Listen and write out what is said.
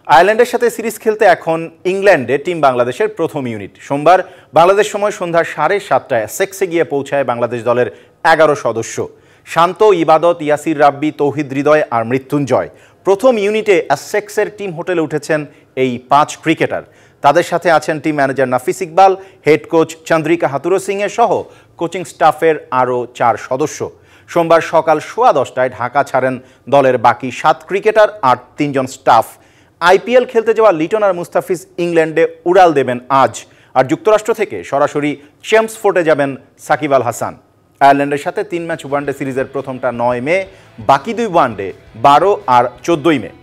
আয়ারল্যান্ডের সাথে সিরিজ খেলতে এখন ইংল্যান্ডে টিম বাংলাদেশের প্রথম ইউনিট। সোমবার বাংলাদেশ সময় সন্ধ্যা 7:30টায় এসেক্সে গিয়ে পৌঁছায় বাংলাদেশ দলের 11 সদস্য। শান্ত, ইবাদত, ইয়াসির রাব্বি, তৌহিদ হৃদয় আর মৃত্যুঞ্জয়। প্রথম ইউনিটে এসেক্সের টিম হোটেলে উঠেছেন এই 5 ক্রিকেটার। তাদের সাথে আছেন team manager Nafis Iqbal, head coach Chandrika Hathurusingha সহ কোচিং স্টাফের আরও 4 সদস্য। সোমবার সকাল 10:15টায় ঢাকা ছাড়েন দলের বাকি 7 ক্রিকেটার আর 3 জন স্টাফ। আইপিএল খেলতে যাওয়া লিটন আর মুস্তাফিজ ইংল্যান্ডে উড়াল দেবেন আজ। আর যুক্তরাষ্ট্র থেকে সরাসরি চেমসফোর্টে যাবেন সাকিব আল হাসান। আয়ারল্যান্ডের সাথে 3 ম্যাচ ওয়ানডে সিরিজের প্রথমটা 9 মে, বাকি 2 ওয়ানডে 12 আর 14 মে।